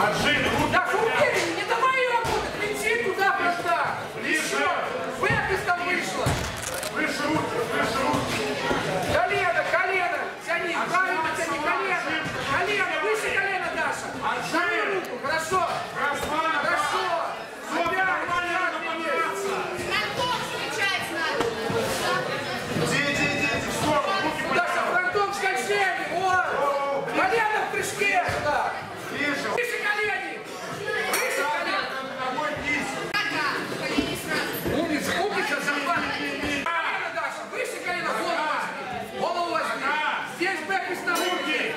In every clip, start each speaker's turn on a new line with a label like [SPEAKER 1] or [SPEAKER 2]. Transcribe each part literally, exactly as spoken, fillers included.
[SPEAKER 1] Отжим, руки.
[SPEAKER 2] Да, уверен, не давай работать. Лети туда, братан.
[SPEAKER 1] Ближе.
[SPEAKER 2] Выпись там вышла.
[SPEAKER 1] Выше руки, выше руки.
[SPEAKER 2] Колено, колено. Тяни, правильно тяни, колено. Колено, выше колено, Даша. Отжим руку, хорошо. Хорошо. Опять, так,
[SPEAKER 3] Фронтом встречать надо.
[SPEAKER 1] Иди, иди, иди, иди, в сторону, руки поднял.
[SPEAKER 2] Даша, фронтом скольжение. Вот. Колено в прыжке. Да.
[SPEAKER 1] Ближе.
[SPEAKER 2] Выше колени. Выше колено.
[SPEAKER 1] Ногой вниз.
[SPEAKER 3] Ага, колени сразу.
[SPEAKER 2] Умница, умница, захватывай. Колено, Даша, выше колено, голову возьми. Голову возьми. Здесь бэк из руки.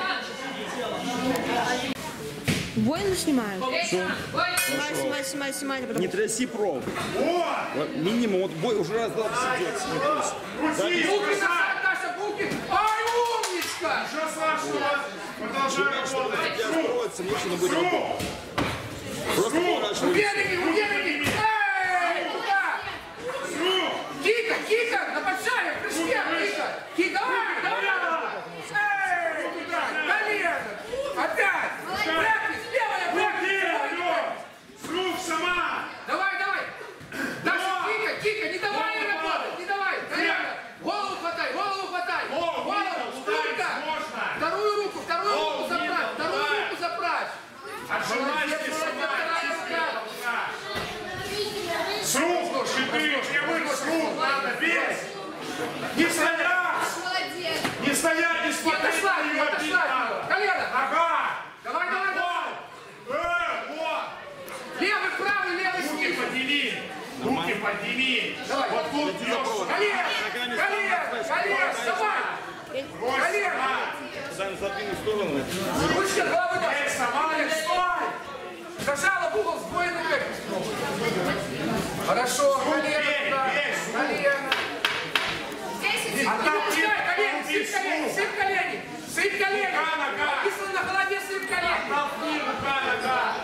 [SPEAKER 4] Воину снимаю.
[SPEAKER 3] Что?
[SPEAKER 4] Снимай, снимай, снимай, снимай. Потом...
[SPEAKER 5] Не тряси провод.
[SPEAKER 1] О!
[SPEAKER 5] Вот минимум, вот бой уже раз два идет.
[SPEAKER 1] Крути!
[SPEAKER 2] Руки назад, Даша, руки. Ай, умничка.
[SPEAKER 1] Ничего страшного. Продолжай работать.
[SPEAKER 5] Тебя строится, мужчина будет работать. Просто поворачивай.
[SPEAKER 2] Уверенней, уверенней. Эй, куда? Кика, Кика, на подшаре, в прыжке, Кика. Кика, давай, давай. Эй, туда, колено. Опять. Брэкис, левая, брэкис.
[SPEAKER 1] С рук сама!
[SPEAKER 2] Давай, давай. Даша, Кика, Кика, не давай ей работать, не давай. Колено. Голову хватай, голову хватай.
[SPEAKER 1] Голову,
[SPEAKER 2] Голову,
[SPEAKER 1] ударить
[SPEAKER 2] стулька.
[SPEAKER 1] можно.
[SPEAKER 2] Вторую руку, вторую
[SPEAKER 1] Голову,
[SPEAKER 2] руку заправь,
[SPEAKER 1] Нина,
[SPEAKER 2] вторую
[SPEAKER 1] ударь.
[SPEAKER 2] руку заправь.
[SPEAKER 1] Отжимайся, сама! С рук! Четыре! Прямых с рук! Надо бить! Не стоять!
[SPEAKER 3] Молодец.
[SPEAKER 1] Не стоять, не
[SPEAKER 2] Не
[SPEAKER 1] смотреть
[SPEAKER 2] отошла,
[SPEAKER 1] на
[SPEAKER 2] не
[SPEAKER 1] него!
[SPEAKER 2] отошла. Колено.
[SPEAKER 1] Ага!
[SPEAKER 2] Давай, давай, давай.
[SPEAKER 1] Вот! Э, вот!
[SPEAKER 2] Левый, правый, левый
[SPEAKER 1] Руки
[SPEAKER 2] снизу.
[SPEAKER 1] подними! Руки подними!
[SPEAKER 2] Давай.
[SPEAKER 1] Вот тут бьешь!
[SPEAKER 2] Колено, колено, колено, давай.
[SPEAKER 1] Брось
[SPEAKER 2] Колено.
[SPEAKER 1] сама!
[SPEAKER 5] Дай задвинуть в сторону.
[SPEAKER 2] Ручки от головы, Даша.
[SPEAKER 1] Эй, сама, не стой!
[SPEAKER 2] Зажала в угол, сдвоенный бэк. Хорошо, колено
[SPEAKER 1] бей,
[SPEAKER 2] туда.
[SPEAKER 1] бей, с рук.
[SPEAKER 2] Колено.
[SPEAKER 3] Десять
[SPEAKER 1] А
[SPEAKER 3] секунд.
[SPEAKER 1] там
[SPEAKER 2] Пускай колени,
[SPEAKER 1] руки
[SPEAKER 2] сыпь
[SPEAKER 1] с
[SPEAKER 2] колени,
[SPEAKER 1] рук.
[SPEAKER 2] сыпь колени. Сыпь колени.
[SPEAKER 1] Нога, нога.
[SPEAKER 2] Написано на голове, сыпь колени.
[SPEAKER 1] Оттолкни, рука, нога!